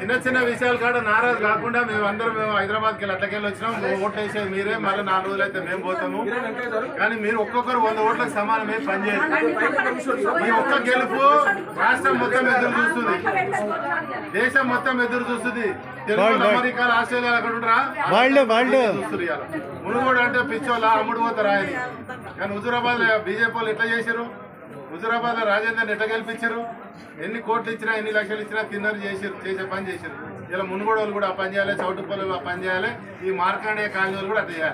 చిన్న చిన్న విషయాలు కాడ నారాజు కాకుండా మేము హైదరాబాద్కి వెళ్ళి అట్లకెళ్ళి వచ్చినాం. ఓట్లు వేసేది మీరే, మళ్ళీ 4 రోజులు అయితే మేము పోతాము. కానీ మీరు ఒక్కొక్కరు 100 ఓట్లకు సమానమే పనిచేయాలి. ఈ ఒక్క గెలుపు రాష్ట్రం మొత్తం ఎదురు చూస్తుంది, దేశం మొత్తం ఎదురు చూస్తుంది. తెలుగు అమెరికా ఆస్ట్రేలియా అక్కడ చూస్తున్నారు. మునుగోడు అంటే పిచ్చోళ్ళ అమ్ముడు పోతారు ఆయన. కానీ హుజూరాబాద్ బీజేపీ వాళ్ళు ఎట్లా చేశారు? హుజూరాబాద్ లో రాజేందర్ని ఎట్లా గెలిపించారు? ఎన్ని కోట్లు ఇచ్చినా ఎన్ని లక్షలు ఇచ్చినా తిన్నరు చేసే పని చేశారు. ఇలా మునుగోడు వాళ్ళు కూడా ఆ పని చేయాలి, చౌటుపల్లి ఆ పని చేయాలి, ఈ మార్కాండేయ కాలనీ వాళ్ళు కూడా అట్లా చేయాలి.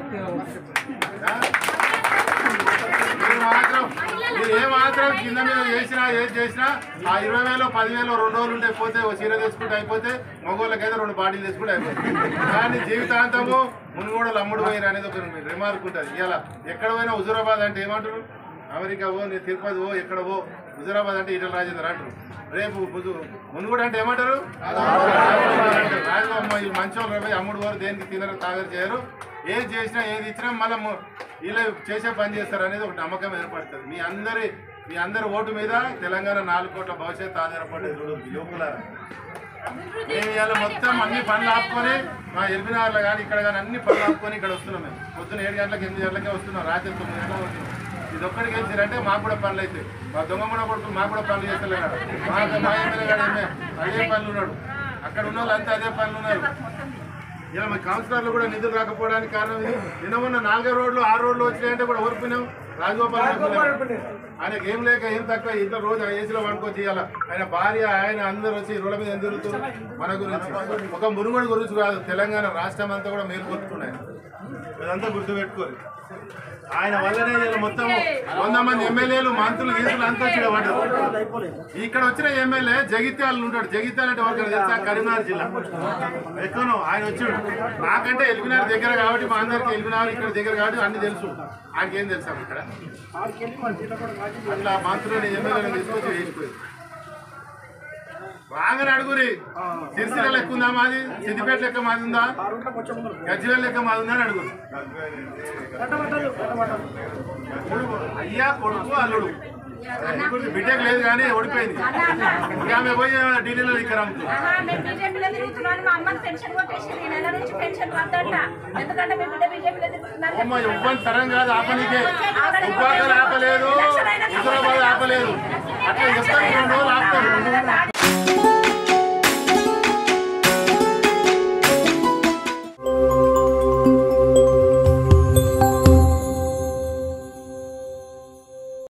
మీరు ఏమాత్రం కింద మీద చేసినా ఏది చేసినా ఆ 20,000 10,000 2 రోజులు ఉంటే పోతే ఓ చీర తెచ్చుకుంటే అయిపోతే, మగవాళ్ళకైతే 2 బాటిల్ తెచ్చుకుంటే అయిపోతుంది. కానీ జీవితాంతము మునుగోడలు అమ్ముడు పోయిన అనేది ఒక రిమార్క్ ఉంటుంది. ఇలా ఎక్కడ పోయినా హుజూరాబాద్ అంటే ఏమంటారు? అమెరికా పో, నీ తిరుపతి పో, ఎక్కడ పో, హుజూరాబాద్ అంటే ఈటల రాజేందర్ అంటారు. రేపు మునుగోడు అంటే ఏమంటారు? రాజమ్మ ఈ మంచోళ్ళు పోయి అమ్ముడు పోరు, దేనికి తినరు తాగరు చేయరు, ఏది చేసినా ఏది ఇచ్చినా మళ్ళీ ఇలా చేసే పని చేస్తారు అనేది ఒక నమ్మకం ఏర్పడుతుంది. మీ అందరి ఓటు మీద తెలంగాణ 4 కోట్ల భవిష్యత్తు ఆధారపడేది. యువకులారా, మేము ఇవాళ మొత్తం అన్ని పనులు ఆపుకొని మా ఎల్బీనగర్లో కానీ ఇక్కడ కానీ అన్ని పనులు ఆపుకొని ఇక్కడ వస్తున్నాం. మేము పొద్దున్న 7 గంటలకు 8 గంటలకే వస్తున్నాం, రాత్రి 9 గంటలకు వస్తున్నాం. ఇది ఒక్కడికి గెలిచారంటే మాకు కూడా పనులు అవుతాయి. మా దొంగమూడ కొడుకులు మాకు కూడా పనులు చేస్తలే కదా. మా ఎమ్మెల్యే గారు అదే పనులు ఉన్నాడు, అక్కడ ఉన్న వాళ్ళు అంతా అదే పనులు ఉన్నారు. ఇలా మా కౌన్సిలర్లు కూడా నిధులు రాకపోవడానికి కారణం ఇది. నిన్న మొన్న 4 రోడ్లు 6 రోడ్లు వచ్చినాయంటే కూడా ఓడిపోయినాం. రాజగోపాల్ ఆయనకి ఏం లేక ఏం తక్కువ, ఇంత రోజు ఏసీలో వండుకొని చేయాలి. ఆయన భార్య ఆయన అందరూ వచ్చి రోడ్ల మీద తిరుగుతారు. మన గురించి ఒక మునుగోడు గురించి కాదు, తెలంగాణ రాష్ట్రం అంతా కూడా మేలు కొట్టుకున్నాయి. అదంతా గుర్తుపెట్టుకోరు. ఆయన వల్లనే మొత్తం 100 మంది ఎమ్మెల్యేలు మంత్రులు గీసులు అంతా వచ్చి ఇక్కడ వచ్చిన ఎమ్మెల్యే జగిత్యాల ఉంటాడు. జగిత్యాల అంటే ఎవరికైనా తెలుసా? కరీంనగర్ జిల్లా ఎక్కువను ఆయన వచ్చాడు. నాకంటే ఎల్బీనగర్ దగ్గర కాబట్టి, మా అందరికి ఎల్బీనగర్ ఇక్కడ దగ్గర కాబట్టి అన్ని తెలుసు. ఆయనకేం తెలుసా ఇక్కడ? అట్లా మంత్రులు ఎమ్మెల్యేలను తీసుకొచ్చి వేసిపోయింది. రాగానే అడుగురి, సిరిసిల్ల లెక్క ఉందా మాది, సిద్దిపేట లెక్క మాది ఉందా, గజ్వేల్ లెక్క మాది ఉందా అని అడుగురు. అయ్యా కొడుకు అల్లుడు బిడ్డకు లేదు కానీ ఓడిపోయింది. ఇక ఆమె పోయి ఢిల్లీలో ఇక్కడ అమ్ముతుంది. ఇబ్బంది తరం కాదు, ఆపనికే ఉపాధులు ఆపలేదు, హుజూరాబాద్ ఆపలేదు. అట్లా చెప్తాను 2 రోజులు ఆపుతారు.